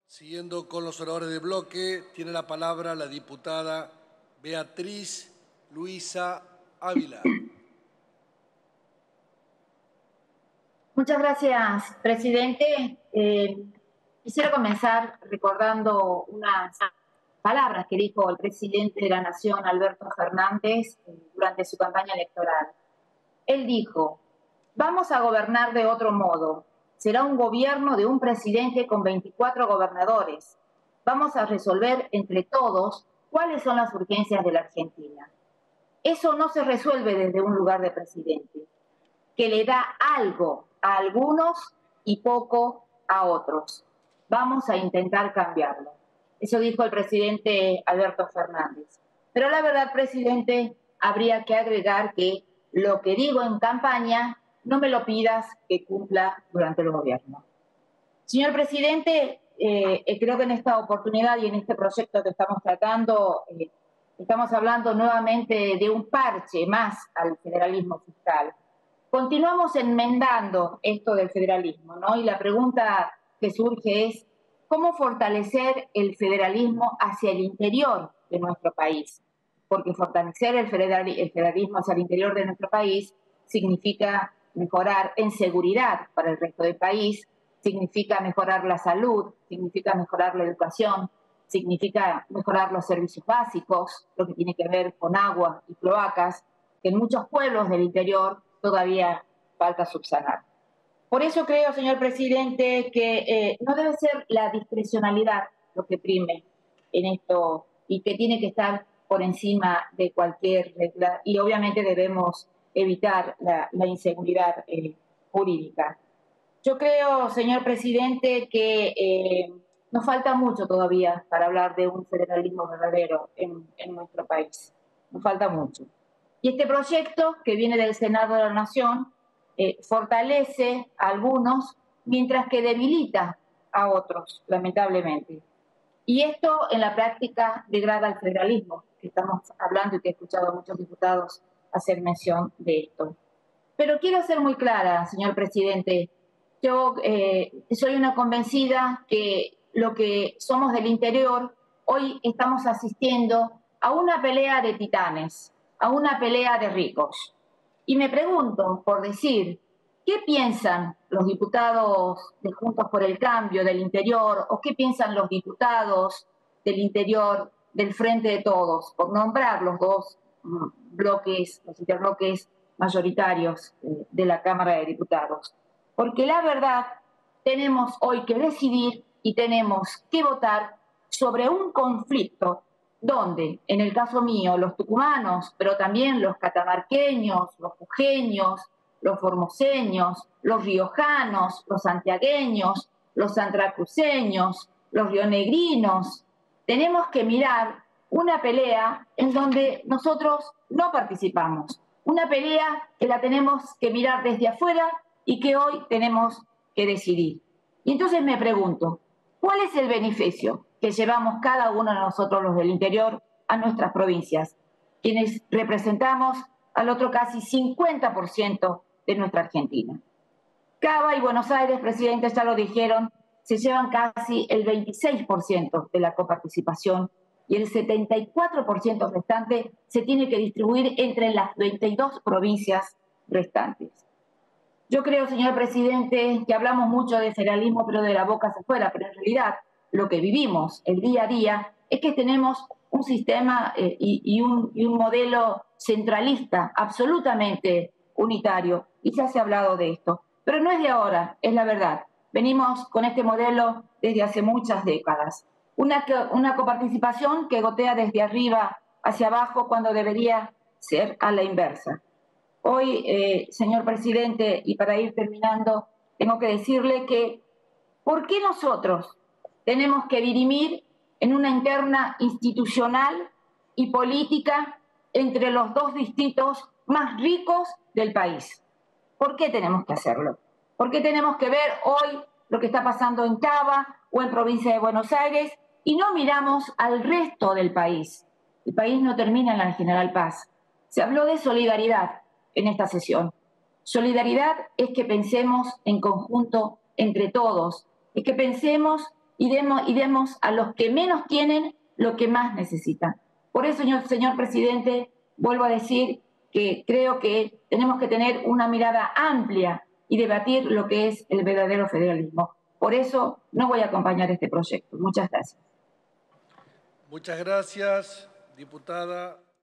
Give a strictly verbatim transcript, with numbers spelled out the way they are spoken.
Siguiendo con los oradores de bloque, tiene la palabra la diputada Beatriz Luisa Ávila. Muchas gracias, presidente. Eh, quisiera comenzar recordando unas palabras que dijo el presidente de la Nación, Alberto Fernández, eh, durante su campaña electoral. Él dijo: vamos a gobernar de otro modo. Será un gobierno de un presidente con veinticuatro gobernadores. Vamos a resolver entre todos cuáles son las urgencias de la Argentina. Eso no se resuelve desde un lugar de presidente, que le da algo a algunos y poco a otros. Vamos a intentar cambiarlo. Eso dijo el presidente Alberto Fernández. Pero la verdad, presidente, habría que agregar que lo que digo en campaña no me lo pidas que cumpla durante el gobierno. Señor presidente, eh, creo que en esta oportunidad y en este proyecto que estamos tratando, eh, estamos hablando nuevamente de un parche más al federalismo fiscal. Continuamos enmendando esto del federalismo, ¿no? Y la pregunta que surge es: ¿cómo fortalecer el federalismo hacia el interior de nuestro país? Porque fortalecer el federalismo hacia el interior de nuestro país significa mejorar en seguridad para el resto del país, significa mejorar la salud, significa mejorar la educación, significa mejorar los servicios básicos, lo que tiene que ver con agua y cloacas, que en muchos pueblos del interior todavía falta subsanar. Por eso creo, señor presidente, que eh, no debe ser la discrecionalidad lo que prime en esto y que tiene que estar por encima de cualquier regla, y obviamente debemos evitar la, la inseguridad eh, jurídica. Yo creo, señor presidente, que eh, nos falta mucho todavía para hablar de un federalismo verdadero en, en nuestro país. Nos falta mucho. Y este proyecto, que viene del Senado de la Nación, eh, fortalece a algunos, mientras que debilita a otros, lamentablemente. Y esto en la práctica degrada el federalismo, que estamos hablando y que he escuchado a muchos diputados hacer mención de esto. Pero quiero ser muy clara, señor presidente. Yo eh, soy una convencida que lo que somos del interior, hoy estamos asistiendo a una pelea de titanes, a una pelea de ricos. Y me pregunto, por decir, ¿qué piensan los diputados de Juntos por el Cambio del interior o qué piensan los diputados del interior del Frente de Todos, por nombrar los dos bloques, los interbloques mayoritarios de la Cámara de Diputados? Porque la verdad, tenemos hoy que decidir y tenemos que votar sobre un conflicto donde, en el caso mío, los tucumanos, pero también los catamarqueños, los jujeños, los formoseños, los riojanos, los santiagueños, los santracruceños, los rionegrinos, tenemos que mirar una pelea en donde nosotros no participamos, una pelea que la tenemos que mirar desde afuera y que hoy tenemos que decidir. Y entonces me pregunto, ¿cuál es el beneficio que llevamos cada uno de nosotros los del interior a nuestras provincias, quienes representamos al otro casi cincuenta por ciento de nuestra Argentina? Cava y Buenos Aires, presidente, ya lo dijeron, se llevan casi el veintiséis por ciento de la coparticipación y el setenta y cuatro por ciento restante se tiene que distribuir entre las veintidós provincias restantes. Yo creo, señor presidente, que hablamos mucho de federalismo, pero de la boca hacia afuera, pero en realidad lo que vivimos el día a día es que tenemos un sistema eh, y, y, un, y un modelo centralista absolutamente unitario, y ya se ha hablado de esto. Pero no es de ahora, es la verdad. Venimos con este modelo desde hace muchas décadas. Una, una coparticipación que gotea desde arriba hacia abajo cuando debería ser a la inversa. Hoy, eh, señor presidente, y para ir terminando, tengo que decirle que ¿por qué nosotros tenemos que dirimir en una interna institucional y política entre los dos distritos más ricos del país? ¿Por qué tenemos que hacerlo? ¿Por qué tenemos que ver hoy lo que está pasando en Cava o en provincia de Buenos Aires y no miramos al resto del país? El país no termina en la General Paz. Se habló de solidaridad en esta sesión. Solidaridad es que pensemos en conjunto entre todos, es que pensemos y demos, y demos a los que menos tienen lo que más necesitan. Por eso, señor, señor presidente, vuelvo a decir que creo que tenemos que tener una mirada amplia y debatir lo que es el verdadero federalismo. Por eso no voy a acompañar este proyecto. Muchas gracias. Muchas gracias, diputada.